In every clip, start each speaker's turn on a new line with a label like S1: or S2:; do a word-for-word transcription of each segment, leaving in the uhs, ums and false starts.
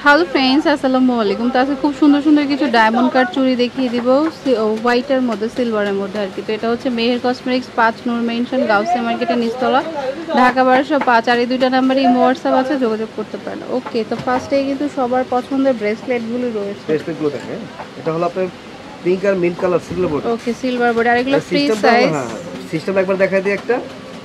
S1: Hello friends, আসসালামু আলাইকুম। তো আজকে খুব সুন্দর সুন্দর কিছু ডায়মন্ড কাট চুড়ি দেখিয়ে দিব হোয়াইটের মধ্যে, সিলভারের মধ্যে আর কি। তো এটা হচ্ছে মেহের কসমেটিক্স, পাঁচ নূর মেনশন, গাউসিয়া মার্কেটের নিচতলা, ঢাকা বারোশো পাঁচ। আর এই দুইটা নাম্বারে ইমো হোয়াটসঅ্যাপ আছে, যোগাযোগ করতে পারেন। ওকে, তো ফার্স্টে কিন্তু সবার পছন্দের ব্রেসলেটগুলো রয়েছে।
S2: ব্রেসলেটগুলো দেখেন, এটা হলো আপনার পিঙ্ক আর mint colour silver body.
S1: Okay, silver body. আর এগুলো ফ্রি সাইজ।
S2: হ্যাঁ, সিস্টেম একবার দেখাই দিই একটা।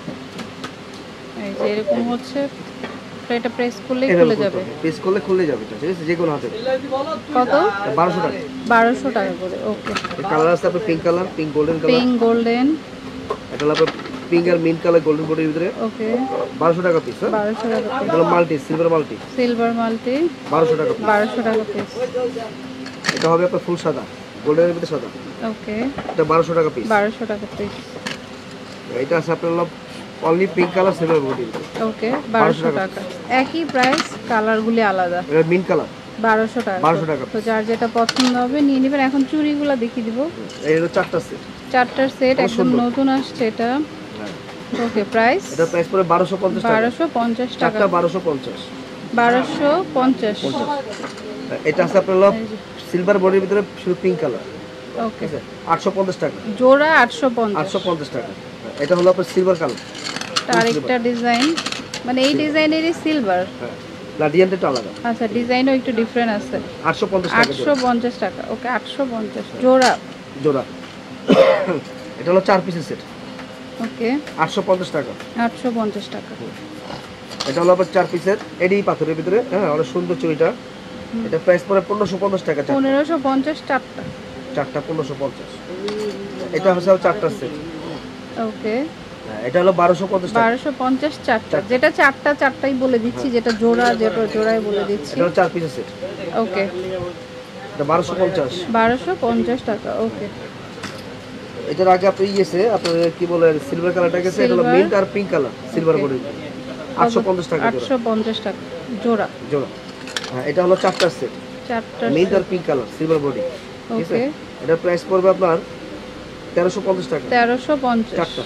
S1: এই যে এরকম হচ্ছে, এটা প্রেস করলেই খুলে যাবে।
S2: প্রেস করলে খুলে যাবে, ঠিক আছে, যে কোনো হাতে।
S1: কত?
S2: বারোশো টাকা।
S1: বারোশো টাকা করে। ওকে,
S2: কালার আছে আপনার pink colour, pink golden colour,
S1: pink golden.
S2: এটা হলো আপনার পিঙ্ক আর মিন্ট কালার গোল্ডেন বডির ভিতরে।
S1: ওকে,
S2: বারোশো টাকা পিস।
S1: বারোশো টাকা পিস।
S2: এটা হলো multi, silver multi,
S1: silver multi,
S2: বারোশো টাকা পিস।
S1: বারোশো টাকা পিস।
S2: এটা হবে আপনার ফুল সাদা, গোল্ডেনের ভিতরে সাদা।
S1: ওকে,
S2: এটা বারোশো টাকা পিস।
S1: বারোশো টাকা পিস।
S2: এটা আছে আপনার হলো only pink colour silver body.
S1: Okay, বারোশো টাকা। একই প্রাইস, কালারগুলি আলাদা।
S2: এটা মিন্ট কালার,
S1: বারোশো টাকা।
S2: বারোশো টাকা।
S1: তো যার যেটা পছন্দ হবে নিয়ে নেবেন। এখন চুড়িগুলো দেখিয়ে দিব।
S2: এই হলো চারটা সেট,
S1: চারটার সেট, একদম নতুন আসছে এটা। ওকে, প্রাইস
S2: এটা প্রাইস পড়ে বারোশো পঞ্চাশ টাকা।
S1: বারোশো পঞ্চাশ টাকা।
S2: চারটা বারোশো পঞ্চাশ।
S1: বারোশো পঞ্চাশ।
S2: এটা আছে আপনার হলো সিলভার বডির ভিতরে শুধু পিঙ্ক কালার।
S1: ওকে,
S2: আটশো পঞ্চাশ টাকা
S1: জোড়া। আটশো পঞ্চাশ।
S2: আটশো পঞ্চাশ টাকা। এটা হলো আপনার সিলভার কালার,
S1: আরেকটা ডিজাইন, মানে এই ডিজাইনেরই সিলভার।
S2: হ্যাঁ, না ডিজাইনটা আলাদা।
S1: আচ্ছা, ডিজাইনও একটু ডিফারেন্ট আছে।
S2: আটশো পঞ্চাশ টাকা।
S1: আটশো পঞ্চাশ টাকা। ওকে, আটশো পঞ্চাশ জোড়া।
S2: জোড়া। এটা হলো চার পিসের সেট।
S1: ওকে,
S2: আটশো পঞ্চাশ টাকা।
S1: আটশো পঞ্চাশ টাকা।
S2: এটা হলো আপনার চার পিসের, এডি পাথরের ভিতরে। হ্যাঁ, অনেক সুন্দর চুড়িটা। এটা প্রাইস পড়ে পনেরোশো পঞ্চাশ টাকা।
S1: পনেরোশো পঞ্চাশ চারটা।
S2: চারটা পনেরোশো পঞ্চাশ। এটা হচ্ছে চারটা সেট।
S1: ওকে,
S2: এটা হলো বারোশো পঞ্চাশ টাকা।
S1: বারোশো পঞ্চাশ চারটা। যেটা চারটা চারটাই বলে দিচ্ছি, যেটা জোড়া যেটা জোড়াই বলে দিচ্ছি।
S2: এটা হলো চার পিসের সেট।
S1: ওকে,
S2: এটা বারোশো পঞ্চাশ।
S1: বারোশো পঞ্চাশ টাকা। ওকে,
S2: এটার আগে আপনি ইয়েছে আপনার কি বলে সিলভার কালারটা গেছে, এটা হলো মিন্ট আর পিঙ্ক কালার সিলভার বডি। আটশো পঞ্চাশ টাকা।
S1: আটশো পঞ্চাশ টাকা জোড়া।
S2: জোড়া। হ্যাঁ, এটা হলো চারটা সেট,
S1: চারটা
S2: মিন্ট আর পিঙ্ক কালার সিলভার বডি। ঠিক আছে,
S1: ওকে,
S2: এটা প্রাইস পড়বে আপনার তেরোশো পঞ্চাশ টাকা।
S1: তেরোশো পঞ্চাশ।
S2: চারটা।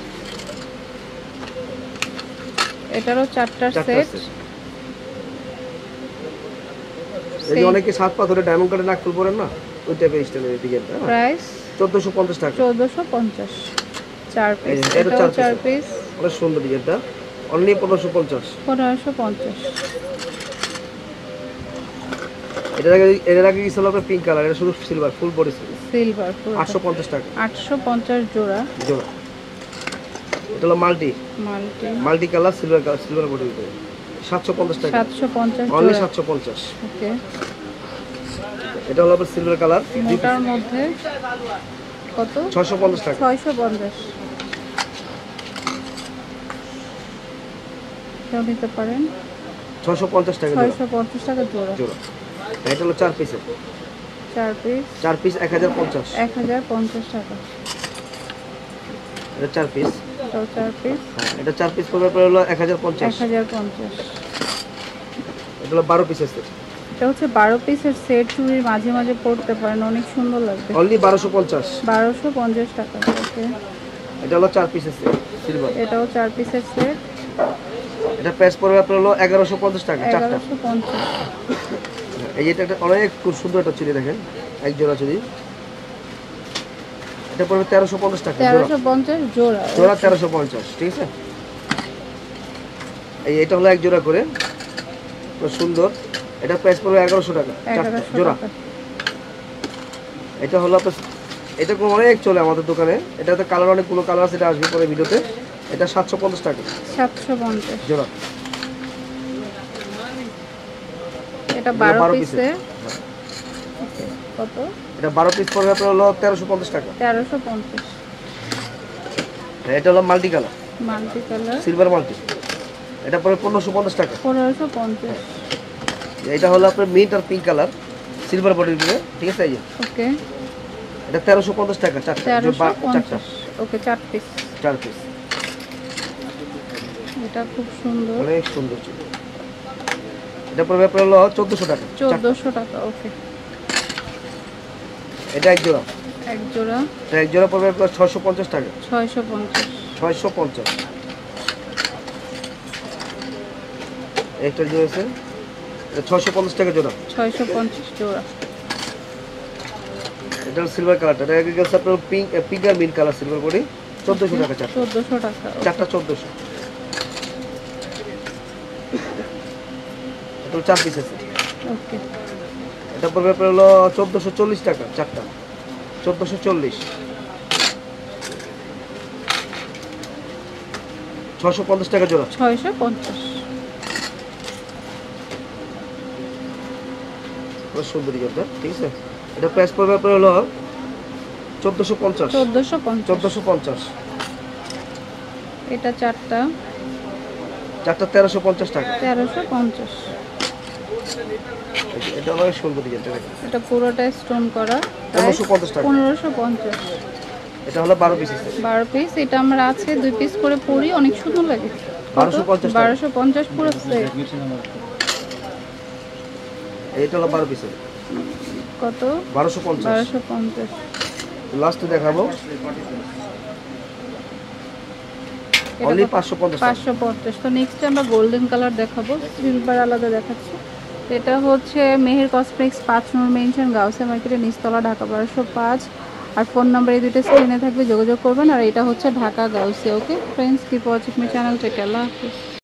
S1: এটারও চারটার
S2: চারটা
S1: সেট।
S2: সেট। এই যে অনেকে সাত পাথরে ডায়মন্ড কাটে নাক ফুল পরেন না, ওই টাইপের স্টাইলের ডিজাইনটা।
S1: প্রাইস
S2: চোদ্দোশো পঞ্চাশ টাকা।
S1: চোদ্দোশো পঞ্চাশ। চার পিস।
S2: এটা
S1: এটাও চার
S2: চার
S1: পিস।
S2: অনেক সুন্দর ডিজাইনটা, অনলি পনেরোশো পঞ্চাশ।
S1: পনেরোশো পঞ্চাশ।
S2: এটার আগে এর আগে কি ছিল আপনার পিঙ্ক কালার, এটা শুধু সিলভার ফুল বডি
S1: সিলভার।
S2: আটশো পঞ্চাশ টাকা।
S1: আটশো পঞ্চাশ জোড়া।
S2: জোড়া। এটা হলো multi,
S1: multi,
S2: multi colour silver colour silver body সাতশো পঞ্চাশ টাকা।
S1: সাতশো পঞ্চাশ
S2: অনলি
S1: জোড়া।
S2: সাতশো পঞ্চাশ।
S1: ওকে,
S2: এটা হলো আপনার সিলভার কালার,
S1: মোটার মধ্যে কত?
S2: ছয়শো পঞ্চাশ টাকা।
S1: ছয়শো পঞ্চাশ। কেউ নিতে পারেন।
S2: ছয়শো পঞ্চাশ টাকা
S1: ছয়শো পঞ্চাশ টাকা জোড়া।
S2: জোড়া। এটা হলো চার পিসের,
S1: চার পিস।
S2: চার পিস এক হাজার পঞ্চাশ।
S1: এক হাজার পঞ্চাশ টাকা।
S2: এটা চার পিস।
S1: এটাও চার পিস।
S2: হ্যাঁ, এটা চার পিস পড়বে আপনার হলো এক হাজার পঞ্চাশ।
S1: এক হাজার পঞ্চাশ।
S2: এটা হলো বারো পিসের সেট।
S1: এটা হচ্ছে বারো পিসের সেট, চুড়ির মাঝে মাঝে পড়তে পারেন, অনেক সুন্দর লাগবে।
S2: অনলি বারোশো পঞ্চাশ।
S1: বারোশো পঞ্চাশ টাকা। ওকে,
S2: এটা হলো চার পিসের সেট সিলভার।
S1: এটাও চার পিসের সেট।
S2: এটা প্রাইস পড়বে আপনার হলো এগারোশো পঞ্চাশ টাকা চারটা।
S1: এগারোশো পঞ্চাশ।
S2: এই যে এটা একটা অনেক খুব সুন্দর একটা চুড়ি দেখেন, এক জোড়া চুড়ি। এটা পড়বে তেরোশো পঞ্চাশ টাকা জোড়া।
S1: তেরোশো পঞ্চাশ জোড়া।
S2: জোড়া তেরোশো পঞ্চাশ। ঠিক আছে, এই এটা হলো এক জোড়া করে, খুব সুন্দর। এটা প্রাইস পড়বে এগারোশো টাকা চারটা জোড়া। এটা হলো আপনার, এটা কোনো অনেক চলে আমাদের দোকানে। এটাতে কালার অনেকগুলো কালার আছে, এটা আসবে পরে ভিডিওতে। এটা সাতশো পঞ্চাশ টাকা।
S1: সাতশো পঞ্চাশ
S2: জোড়া।
S1: এটা বারো পিসে কত?
S2: এটা বারো পিস পড়বে আপনার হলো তেরোশো পঞ্চাশ টাকা।
S1: তেরোশো পঞ্চাশ।
S2: এটা হলো multi colour,
S1: multi colour
S2: silver multi. এটা পড়বে পনেরোশো পঞ্চাশ টাকা।
S1: পনেরোশো পঞ্চাশ।
S2: এটা হলো আপনার মিন্ট আর পিঙ্ক কালার সিলভার বডির ভিতরে। ঠিক আছে, এই যে
S1: ওকে,
S2: এটা তেরোশো পঞ্চাশ টাকা চারটা।
S1: তেরোশো
S2: চারটা
S1: পঞ্চাশ। ওকে, চার পিস।
S2: চার পিস।
S1: এটা খুব সুন্দর,
S2: অনেক সুন্দর চুড়ি। এটা পড়বে আপনার হলো চোদ্দোশো টাকা।
S1: চোদ্দোশো টাকা। ওকে,
S2: এটা এক জোড়া।
S1: এক জোড়া।
S2: এটা এক জোড়া পড়বে আপনার ছয়শো পঞ্চাশ টাকা।
S1: ছয়শো পঞ্চাশ।
S2: ছয়শো পঞ্চাশ। একটা জোড়া আছে, ছয়শো পঞ্চাশ টাকা জোড়া।
S1: ছয়শো পঞ্চাশ জোড়া।
S2: এটা সিলভার কালারটা, এটা আগে গেছে আপনার পিঙ্ক পিঙ্ক আর মিন্ট কালার সিলভার বডি, চোদ্দশো টাকা চারটা।
S1: চোদ্দশো টাকা
S2: চারটা চোদ্দশো। এটা চার পিস আছে।
S1: ওকে।
S2: এটা পড়বে আপনার হলো চোদ্দশো চল্লিশ টাকা চারটা, চোদ্দশো চল্লিশ। ছয়শো পঞ্চাশ টাকা জোড়া।
S1: ছয়শো পঞ্চাশ।
S2: সুন্দরী জোড়া, ঠিক আছে। এটা প্রাইস পড়বে আপনার হলো চোদ্দশো পঞ্চাশ।
S1: চোদ্দশো পঞ্চাশ।
S2: চোদ্দশো পঞ্চাশ।
S1: এটা চারটা।
S2: চারটা তেরোশো পঞ্চাশ টাকা।
S1: তেরোশো পঞ্চাশ।
S2: এটা অনেক সুন্দরী জোড়া।
S1: এটা পুরোটা স্টোন করা,
S2: পনেরোশো পঞ্চাশ টাকা।
S1: পনেরোশো পঞ্চাশ।
S2: এটা হলো বারো পিস আছে।
S1: বারো পিস। এটা আমরা আছে দুই পিস করে পরি, অনেক সুন্দর লাগে।
S2: বারোশো পঞ্চাশ।
S1: বারোশো পঞ্চাশ পুরো সেট।
S2: এটা হলো বারো পিস।
S1: কত?
S2: বারোশো পঞ্চাশ।
S1: বারোশো পঞ্চাশ।
S2: লাস্টে দেখাবো অনলি পাঁচশো পঞ্চাশ।
S1: পাঁচশো পঞ্চাশ। তো নেক্সট আমরা গোল্ডেন কালার দেখাবো, সিলভার আলাদা দেখাচ্ছি। এটা হচ্ছে মেহের কসমেটিক্স পাঁচ নম্বর মেনশন, গাউসিয়া মার্কেটের নিচতলা, ঢাকা বারোশো পাঁচ। আর ফোন নাম্বার এই দুটো স্ক্রিনে থাকবে, যোগাযোগ করবেন। আর এটা হচ্ছে Dhaka Gausia. Okay friends, keep watching my channel, take care, আল্লাহ হাফেজ।